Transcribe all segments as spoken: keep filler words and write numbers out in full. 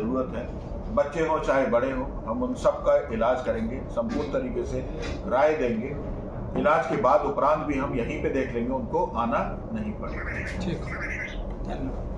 ज़रूरत है, बच्चे हों चाहे बड़े हों, हम उन सब का इलाज करेंगे, संपूर्ण तरीके से राय देंगे। इलाज के बाद उपरांत भी हम यहीं पे देख लेंगे, उनको आना नहीं पड़ेगा। ठीक है।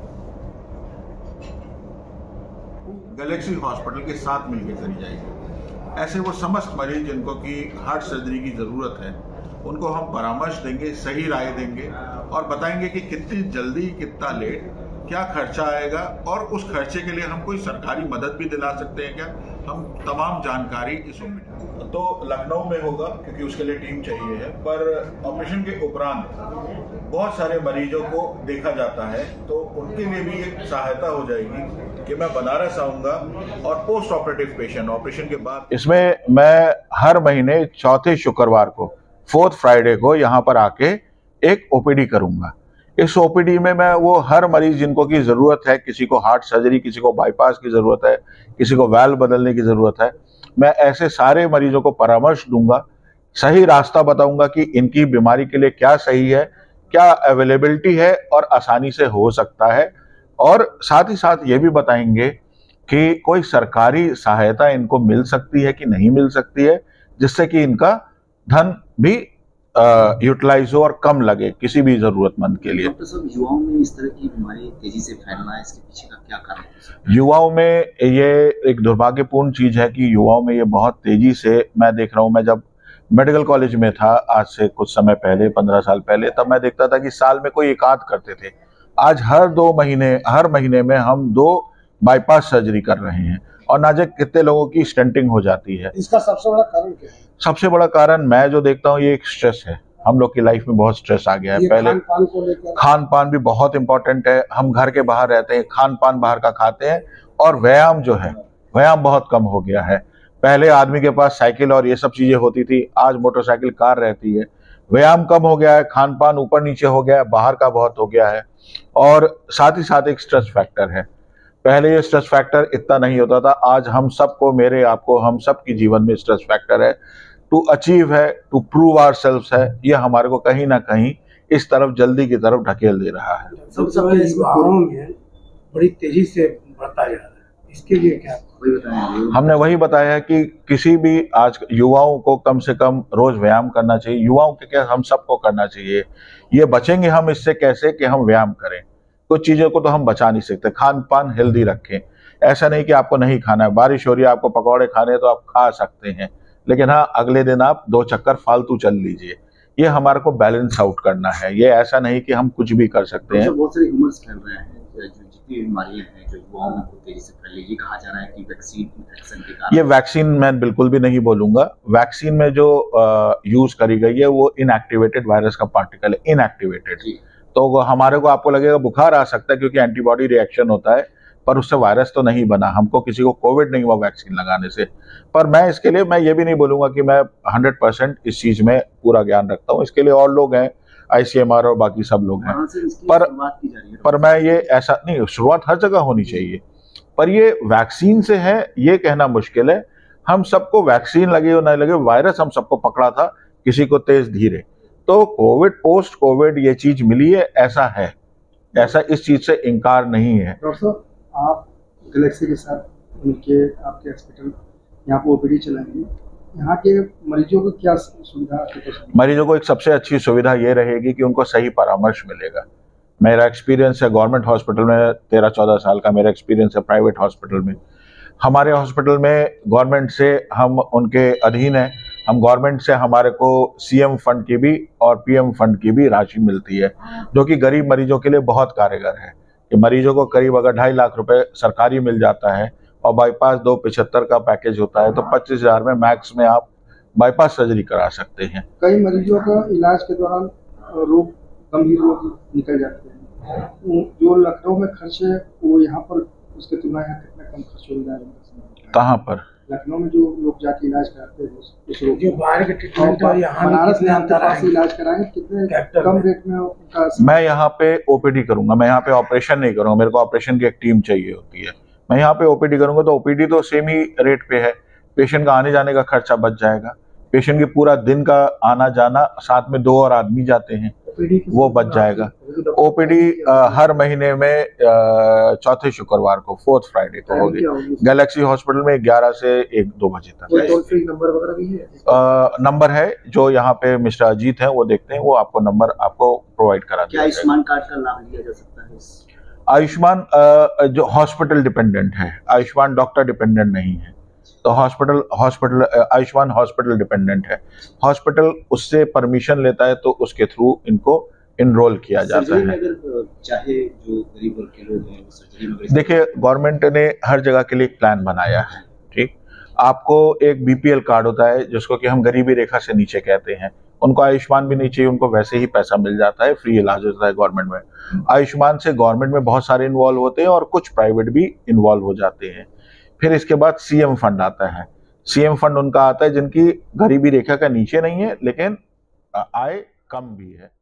गैलेक्सी हॉस्पिटल के साथ मिलकर करी जाएगी। ऐसे वो समस्त मरीज जिनको कि हार्ट सर्जरी की ज़रूरत है, उनको हम परामर्श देंगे, सही राय देंगे और बताएंगे कि कितनी जल्दी, कितना लेट, क्या खर्चा आएगा और उस खर्चे के लिए हम कोई सरकारी मदद भी दिला सकते हैं क्या, हम तमाम जानकारी इस ओपीडी तो लखनऊ में होगा क्योंकि उसके लिए टीम चाहिए है। पर ऑपरेशन के उपरांत बहुत सारे मरीजों को देखा जाता है तो उनके लिए भी एक सहायता हो जाएगी कि मैं बनारस आऊंगा और पोस्ट ऑपरेटिव पेशेंट ऑपरेशन के बाद, इसमें मैं हर महीने चौथे शुक्रवार को, फोर्थ फ्राइडे को यहाँ पर आके एक ओपीडी करूंगा। इस ओपीडी में मैं वो हर मरीज जिनको की जरूरत है, किसी को हार्ट सर्जरी, किसी को बाईपास की जरूरत है, किसी को वाल्व बदलने की जरूरत है, मैं ऐसे सारे मरीजों को परामर्श दूंगा, सही रास्ता बताऊंगा कि इनकी बीमारी के लिए क्या सही है, क्या अवेलेबिलिटी है और आसानी से हो सकता है, और साथ ही साथ ये भी बताएंगे कि कोई सरकारी सहायता इनको मिल सकती है कि नहीं मिल सकती है, जिससे कि इनका धन भी यूटिलाइज हो और कम लगे किसी भी जरूरतमंद के लिए। डॉक्टर साहब, युवाओं में इस तरह की बीमारी तेजी से फैलना है, इसके पीछे का क्या कारण है? युवाओं में ये एक दुर्भाग्यपूर्ण चीज है कि युवाओं में ये बहुत तेजी से, मैं देख रहा हूँ, मैं जब मेडिकल कॉलेज में था आज से कुछ समय पहले, पंद्रह साल पहले, तब मैं देखता था कि साल में कोई एक आध करते थे। आज हर दो महीने हर महीने में हम दो बाईपास सर्जरी कर रहे हैं और ना जाने कितने लोगों की स्टेंटिंग हो जाती है। इसका सबसे बड़ा कारण क्या है? सबसे बड़ा कारण मैं जो देखता हूँ ये एक स्ट्रेस है। हम लोग की लाइफ में बहुत स्ट्रेस आ गया है। पहले खान पान को लेकर, खान पान भी बहुत इंपॉर्टेंट है। हम घर के बाहर रहते हैं, खान पान बाहर का खाते हैं, और व्यायाम जो है, व्यायाम बहुत कम हो गया है। पहले आदमी के पास साइकिल और ये सब चीजें होती थी, आज मोटरसाइकिल, कार रहती है। व्यायाम कम हो गया है, खान पान ऊपर नीचे हो गया है, बाहर का बहुत हो गया है, और साथ ही साथ एक स्ट्रेस फैक्टर है। पहले ये स्ट्रेस फैक्टर इतना नहीं होता था, आज हम सबको, मेरे आपको, हम सब की जीवन में स्ट्रेस फैक्टर है। टू अचीव है, टू प्रूव आवर सेल्फ है, ये हमारे को कहीं ना कहीं इस तरफ, जल्दी की तरफ ढकेल दे रहा है। सबसे पहले इस गाँव में बड़ी तेजी से बढ़ता जा रहा है, इसके लिए क्या वही बताया? हमने वही बताया है कि किसी भी आज युवाओं को कम से कम रोज व्यायाम करना चाहिए। युवाओं के क्या, हम सबको करना चाहिए। ये बचेंगे हम इससे कैसे कि हम व्यायाम करें। कुछ चीजों को तो हम बचा नहीं सकते। खान पान हेल्दी रखें, ऐसा नहीं कि आपको नहीं खाना है, बारिश हो रही है आपको पकौड़े खाने हैं तो आप खा सकते हैं, लेकिन हाँ अगले दिन आप दो चक्कर फालतू चल लीजिए। ये हमारे को बैलेंस आउट करना है। ये ऐसा नहीं कि हम कुछ भी कर सकते हैं। बहुत सारे ह्यूमर्स फैल रहे हैं, जो जितनी बीमारियां हैं जो युवाओं में बहुत तेजी से फैल रही है, ये कहा जा रहा है कि वैक्सीन इन्फेक्शन के कारण। ये वैक्सीन मैं बिल्कुल भी नहीं बोलूंगा। वैक्सीन में जो यूज करी गई है वो इनएक्टिवेटेड वायरस का पार्टिकल है, इनएक्टिवेटेड। तो हमारे को, आपको लगेगा बुखार आ सकता है क्योंकि एंटीबॉडी रिएक्शन होता है, पर उससे वायरस तो नहीं बना। हमको किसी को कोविड नहीं हुआ वैक्सीन लगाने से। पर मैं इसके लिए मैं ये भी नहीं बोलूंगा कि मैं हंड्रेड परसेंट इस चीज में पूरा ज्ञान रखता हूँ। इसके लिए और लोग हैं, आईसीएमआर और बाकी सब लोग हैं। पर पर मैं ये ऐसा नहीं, शुरुआत हर जगह होनी चाहिए, पर ये वैक्सीन से है ये कहना मुश्किल है। हम सबको वैक्सीन लगे हो नहीं लगे, वायरस हम सबको पकड़ा था, किसी को तेज धीरे। तो कोविड, पोस्ट कोविड ये चीज मिली है, ऐसा है, ऐसा इस चीज से इनकार नहीं है। डॉक्टर साहब, आप गैलेक्सी के साथ मिलके आपके हॉस्पिटल यहाँ पे ओपीडी चलाएंगे, यहाँ के मरीजों को क्या सुविधा? मरीजों को एक सबसे अच्छी सुविधा ये रहेगी कि उनको सही परामर्श मिलेगा। मेरा एक्सपीरियंस है गवर्नमेंट हॉस्पिटल में, तेरह चौदह साल का मेरा एक्सपीरियंस है प्राइवेट हॉस्पिटल में। हमारे हॉस्पिटल में गवर्नमेंट से हम उनके अधीन है, हम गवर्नमेंट से हमारे को सीएम फंड की भी और पीएम फंड की भी राशि मिलती है, जो कि गरीब मरीजों के लिए बहुत कारगर है। कि मरीजों को करीब अगर ढाई लाख रुपए सरकारी मिल जाता है और बाईपास दो पिछहत्तर का पैकेज होता है, तो पच्चीस हजार में मैक्स में आप बाईपास सर्जरी करा सकते हैं। कई मरीजों का इलाज के दौरान रोग, गंभीर रोग निकल जाते हैं। जो लखनऊ में खर्च है वो यहाँ पर उसके तुलना यहाँ कितना कम खर्च हो रहा है? कहाँ पर? लखनऊ में जो लोग जाके इलाज कराते हैं उस रोग जो बाहर के ट्रीटमेंट है, यहाँ बनारस में आपके पास इलाज कराएंगे, कितने कम रेट में उनका? मैं यहाँ पे ओपीडी करूंगा, मैं यहाँ पे ऑपरेशन नहीं करूंगा। मेरे को ऑपरेशन की एक टीम चाहिए होती है। मैं यहाँ पे ओपीडी करूंगा तो ओपीडी तो सेम ही रेट पे है। पेशेंट का आने जाने का खर्चा बच जाएगा। पेशेंट की पूरा दिन का आना जाना, साथ में दो और आदमी जाते हैं, ओपीडी वो बच जाएगा। ओपीडी हर महीने में अ, चौथे शुक्रवार को, फोर्थ फ्राइडे को होगी गैलेक्सी हॉस्पिटल में ग्यारह से एक दो बजे तक। कोई टोल फ्री नंबर वगैरह भी है? अ, नंबर है जो यहाँ पे मिस्टर अजीत हैं वो देखते हैं, वो आपको नंबर आपको प्रोवाइड करा दिया। क्या आयुष्मान कार्ड का लाभ लिया जा सकता है? आयुष्मान अ, जो हॉस्पिटल डिपेंडेंट है, आयुष्मान डॉक्टर डिपेंडेंट नहीं है। तो hospital hospital Ayushman hospital dependent है। हॉस्पिटल उससे परमिशन लेता है तो उसके थ्रू इनको इनरोल किया जाता है। अगर चाहे जो गरीब वर्ग के लोग हैं वो सर्जरी में, देखिए गवर्नमेंट ने हर जगह के लिए एक प्लान बनाया है। ठीक, आपको एक बीपीएल कार्ड होता है जिसको कि हम गरीबी रेखा से नीचे कहते हैं, उनको आयुष्मान भी नहीं चाहिए, उनको वैसे ही पैसा मिल जाता है, फ्री इलाज होता है गवर्नमेंट में। आयुष्मान से गवर्नमेंट में बहुत सारे इन्वॉल्व होते हैं और कुछ प्राइवेट भी इन्वॉल्व हो जाते हैं। फिर इसके बाद सीएम फंड आता है। सीएम फंड उनका आता है जिनकी गरीबी रेखा का नीचे नहीं है लेकिन आय कम भी है।